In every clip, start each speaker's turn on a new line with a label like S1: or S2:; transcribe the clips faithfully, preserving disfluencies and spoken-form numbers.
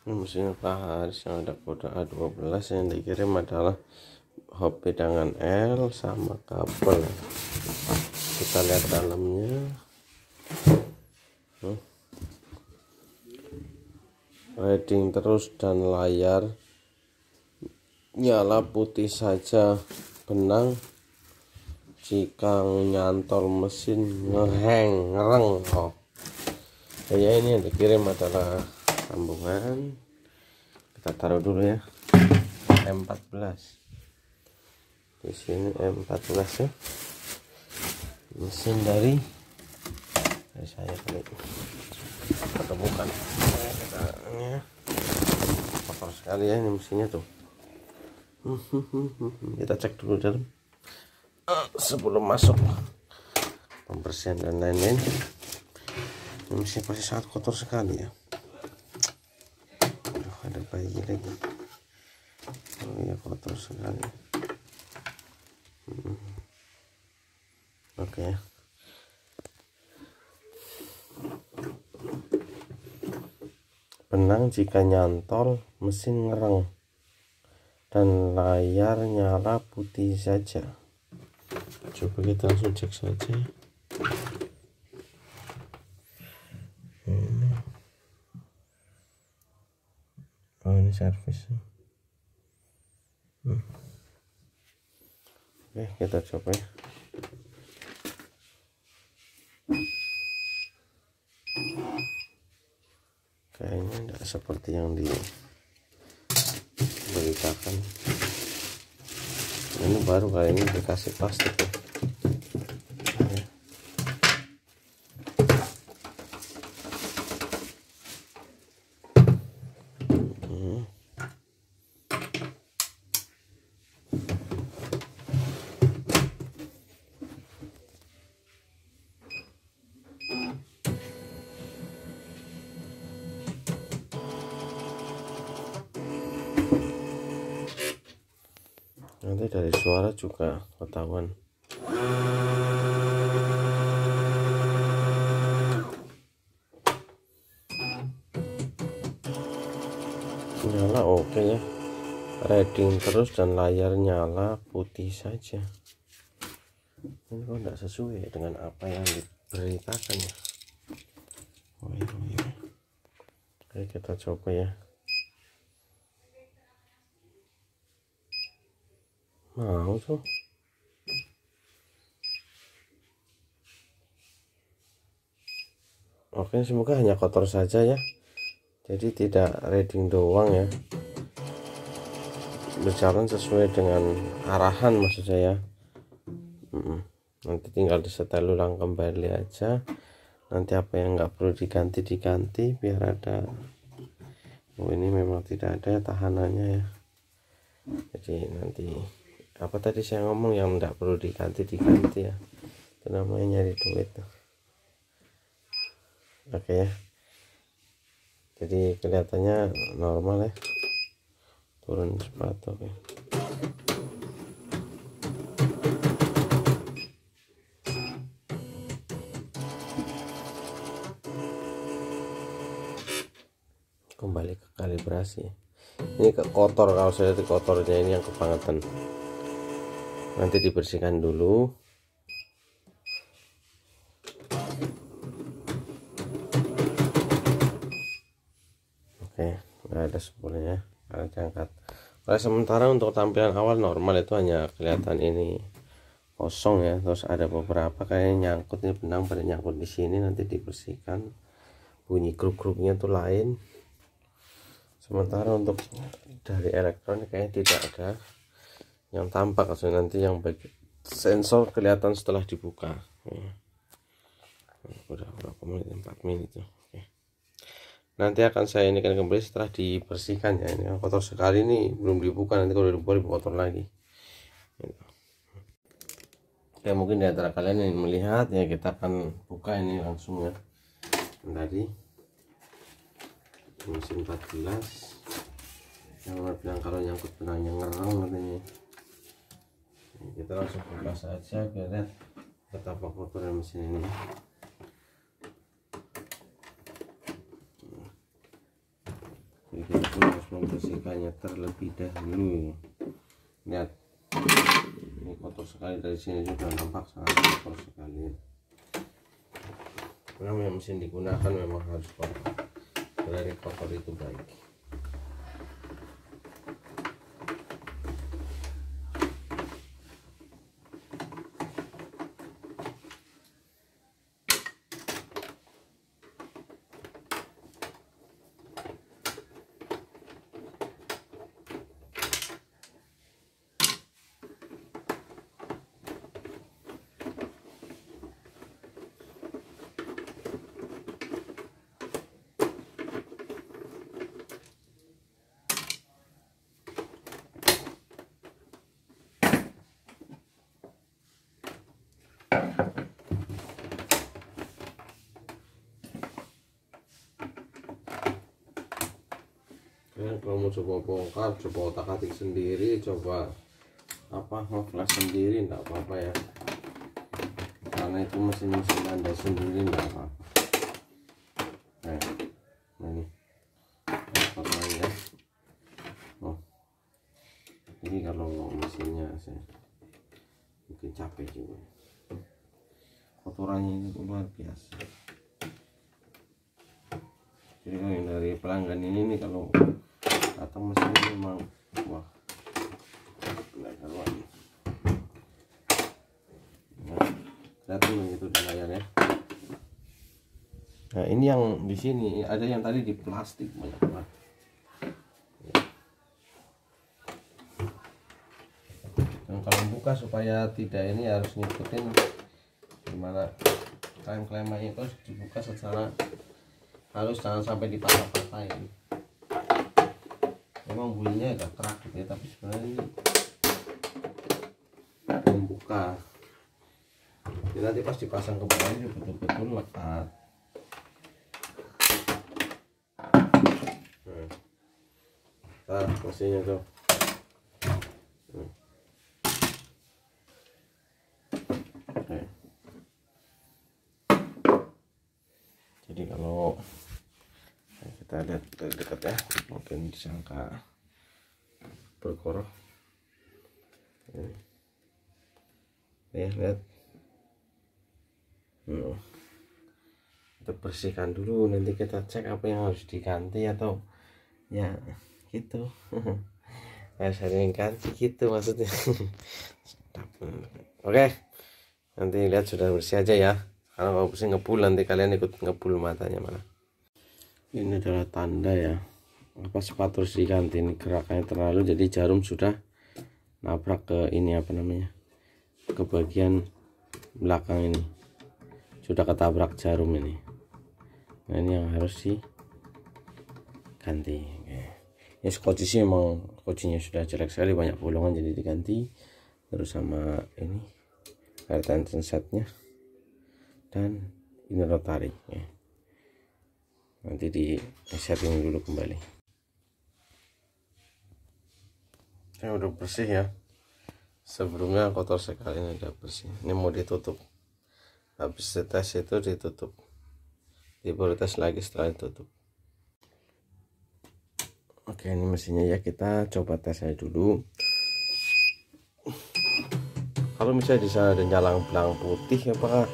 S1: Mesin Pak Haris yang ada kode A dua belas yang dikirim adalah hop pedangan L sama kabel. Kita lihat dalamnya. hmm. Reading terus dan layar nyala putih saja. Benang jika nyantol mesin ngeheng ngereng. Oh ya, ini yang dikirim adalah sambungan. Kita taruh dulu ya. M empat belas di sini M empat belas ya, mesin dari dari saya kali atau bukan ya, kotor sekali ya ini mesinnya tuh. Kita cek dulu dalam sebelum masuk pembersihan dan lain-lain. Ini mesin pasti sangat kotor sekali ya. Aduh, ada bayi lagi. Oh ya, kotor sekali. hmm. Oke okay. Benang jika nyantol mesin ngereng dan layar nyala putih saja. Coba kita langsung cek saja. Ini. Oh, ini servis. Hmm. Oke, kita coba ya. Kayaknya tidak seperti yang diberitakan. Ini baru kali ini dikasih plastik ya. Nanti dari suara juga ketahuan. Nyala oke okay ya, reading terus dan layar nyala putih saja. Ini kok tidak sesuai dengan apa yang diberitakan ya. Oh iya, oh iya. Oke, kita coba ya. Mau tuh. Oke, semoga hanya kotor saja ya, jadi tidak reading doang ya, berjalan sesuai dengan arahan maksud saya. Nanti tinggal disetel ulang kembali aja. Nanti apa yang nggak perlu diganti diganti biar ada. Oh, ini memang tidak ada tahanannya ya, jadi nanti apa tadi saya ngomong yang nggak perlu diganti diganti ya, itu namanya nyari duit. Oke ya, jadi kelihatannya normal ya, turun sepatu. Oke. Kembali ke kalibrasi. Ini ke kotor, kalau saya lihat kotornya ini yang kebangetan. Nanti dibersihkan dulu. Oke, nggak ada spolnya, ada diangkat. Oleh sementara untuk tampilan awal normal itu hanya kelihatan ini kosong ya, terus ada beberapa kayak nyangkut ini, benang pada nyangkut di sini, nanti dibersihkan. Bunyi grup-grupnya tuh lain. Sementara untuk dari elektronik kayaknya tidak ada yang tampak, maksudnya nanti yang bagian sensor kelihatan setelah dibuka. Ya. Udah berapa menit? empat menit tuh. Oke. Nanti akan saya ini kan kembali setelah dibersihkan ya. Ini kotor sekali nih, belum dibuka, nanti kalau dibuka lebih kotor lagi. Oke, mungkin di antara kalian yang melihat ya, kita akan buka ini langsung ya. Tadi mesin empat belas yang bilang kalau nyangkut benangnya ngerang katanya. Kita langsung buka saja biar lihat betapa kotornya mesin ini. Jadi kita pun harus membersihkannya terlebih dahulu. Lihat, ini kotor sekali, dari sini juga nampak sangat kotor sekali. Karena mesin digunakan memang harus kotor, dari kotor itu baik. Kalian kalau mau coba bongkar, coba otak-atik sendiri, coba apa ngeflash sendiri, enggak apa-apa ya, karena itu mesin-mesin Anda sendiri, enggak apa-apa. Nah, ini apa ya? Oh, ini kalau mesinnya saya mungkin capek juga, kotorannya ini luar biasa. Jadi kalau yang dari pelanggan ini nih, kalau datang mesin ini memang wah nggak karuan. Nah, kelihatan gitu di layar ya. Nah ini yang di sini ada, yang tadi di plastik banyak banget. Dan kalau buka supaya tidak ini harus ngikutin gimana klem-klemnya itu, harus dibuka secara halus, jangan sampai dipatah-patahin. Memang bunyinya agak kerak gitu ya, tapi sebenarnya ini membuka. Jadi nanti pas dipasang ke bawah ini betul-betul lekat. Nah, mesinnya tuh. Hmm. Oke. Jadi kalau kita lihat dari dekat ya, mungkin disangka berkorok. Ya, lihat. Hmm. Kita bersihkan dulu, nanti kita cek apa yang harus diganti atau ya gitu. Harus ada yang ganti gitu maksudnya. Oke, nanti lihat sudah bersih aja ya. Karena kalau bersih ngebul, nanti kalian ikut ngebul matanya mana. Ini adalah tanda ya, apa sepatu harus diganti. Ini gerakannya terlalu, jadi jarum sudah nabrak ke ini apa namanya, ke bagian belakang ini, sudah ketabrak jarum ini. Nah ini yang harus diganti. Ya skoci sih emang skocinya sudah jelek sekali, banyak bolongan, jadi diganti. Terus sama ini air tension setnya dan ini rotary ya. Nanti di setting dulu kembali. Ini udah bersih ya, sebelumnya kotor sekali, ini udah bersih. Ini mau ditutup, habis tes itu ditutup, baru tes lagi setelah ditutup. Oke, ini mesinnya ya, kita coba tes aja dulu. Kalau misalnya di sana ada nyala belang putih, apakah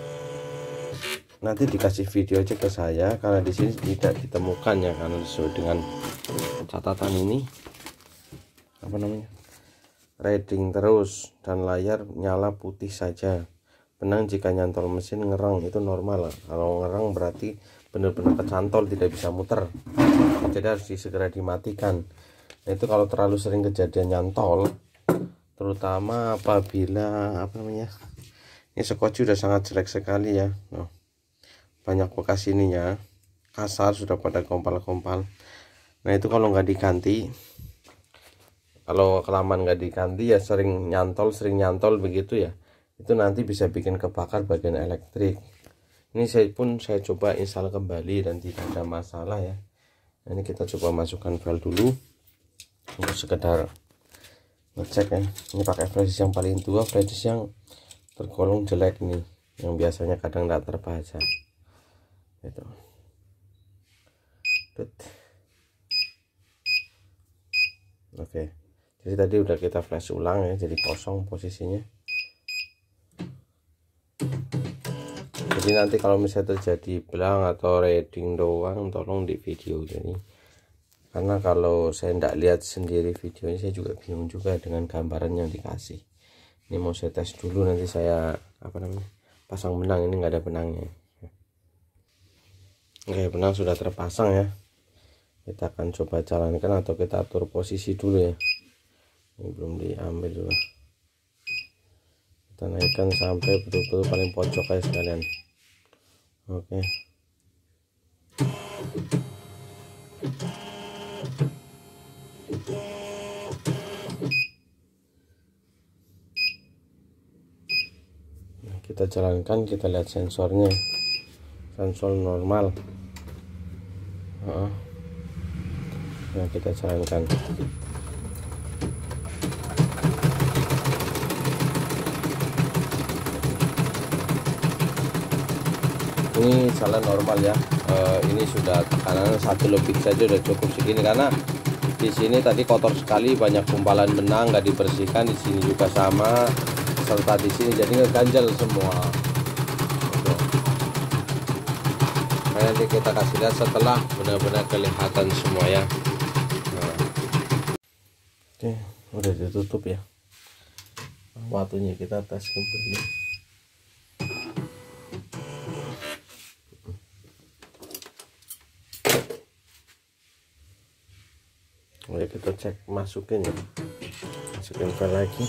S1: nanti dikasih video aja ke saya, karena di sini tidak ditemukan ya, karena sesuai dengan catatan ini apa namanya, reading terus dan layar nyala putih saja. Benang jika nyantol mesin ngerang itu normal lah. Kalau ngerang berarti benar-benar kecantol, tidak bisa muter, jadi harus segera dimatikan. Nah, itu kalau terlalu sering kejadian nyantol, terutama apabila apa namanya, ini skoci udah sangat jelek sekali ya. Nah, banyak bekas ininya, kasar, sudah pada kompal-kompal. Nah itu kalau nggak diganti, kalau kelamaan nggak diganti ya sering nyantol sering nyantol begitu ya, itu nanti bisa bikin kebakar bagian elektrik. Ini saya pun saya coba install kembali dan tidak ada masalah ya. Nah, ini kita coba masukkan file dulu untuk sekedar ngecek ya. Ini pakai flash yang paling tua, flash yang tergolong jelek nih, yang biasanya kadang tidak terbaca itu. Oke, jadi tadi udah kita flash ulang ya, jadi kosong posisinya. Jadi nanti kalau misalnya terjadi blank atau reading doang, tolong di video ini, karena kalau saya tidak lihat sendiri videonya saya juga bingung juga dengan gambaran yang dikasih. Ini mau saya tes dulu, nanti saya apa namanya pasang benang. Ini nggak ada benangnya. Oke, benang sudah terpasang ya. Kita akan coba jalankan atau kita atur posisi dulu ya. Ini belum diambil dulu. Kita naikkan sampai betul-betul paling pojok ya sekalian. Oke. Nah, kita jalankan, kita lihat sensornya, sensor normal. Nah, kita jalankan. Ini jalan normal ya. E, ini sudah tekanan satu lebih saja udah cukup segini, karena di sini tadi kotor sekali, banyak gumpalan benang nggak dibersihkan. Di sini juga sama, serta di sini jadi ngeganjal semua. Oke. Nah, nanti kita kasih lihat setelah benar-benar kelihatan semua ya. Nah. Oke, udah ditutup ya. Waktunya kita tes kembali. Oke, kita cek, masukin ya, masukin file lagi.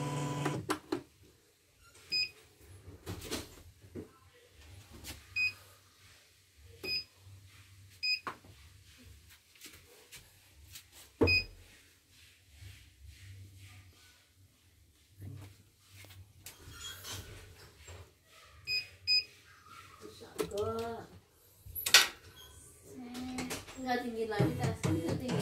S2: Nggak tinggi lagi, tas nggak tinggi.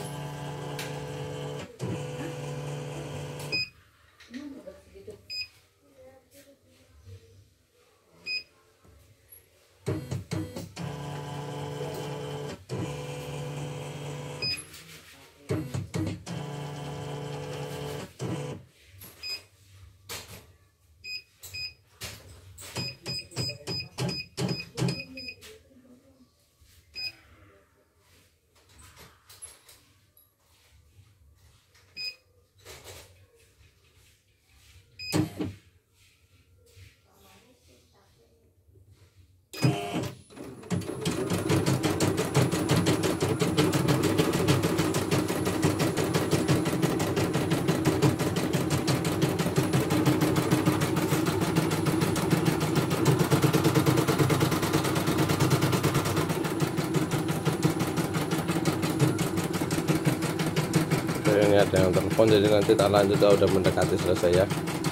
S1: Ini ada yang telepon, jadi nanti tak lanjut, udah mendekati selesai ya.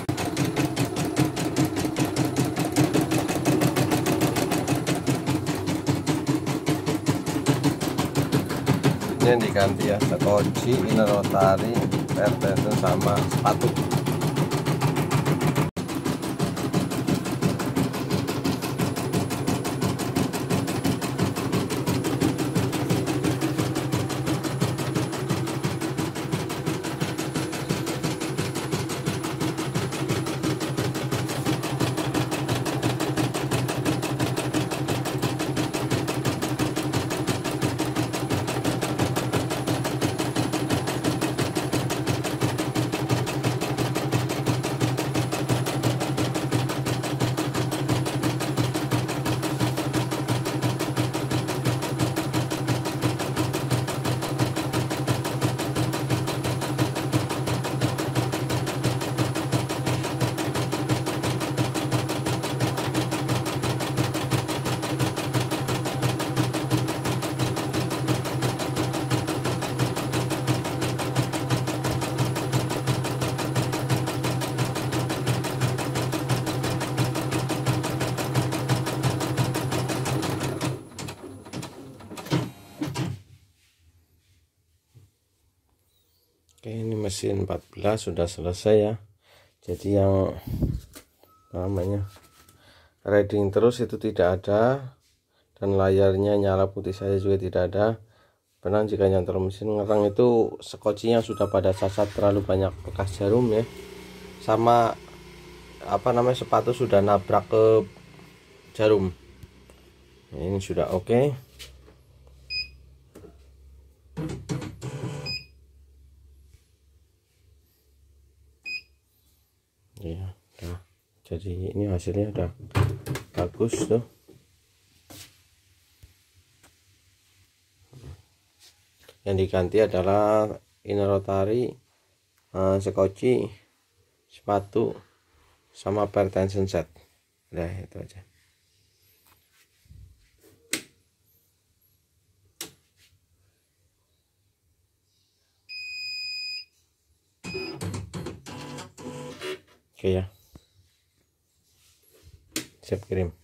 S1: Ini yang diganti ya, sekoci, inner rotary, air tension sama sepatu. Oke, ini mesin empat belas sudah selesai ya. Jadi yang namanya reading terus itu tidak ada, dan layarnya nyala putih saja juga tidak ada. Benar, jika nyantol mesin ngerang itu sekocinya sudah pada cacat, terlalu banyak bekas jarum ya, sama apa namanya sepatu sudah nabrak ke jarum. Ini sudah oke okay. Ya udah, jadi ini hasilnya udah bagus tuh. Yang diganti adalah inner rotary, eh, sekoci, sepatu, sama per tension set. Nah itu aja. Oke ya, siap kirim.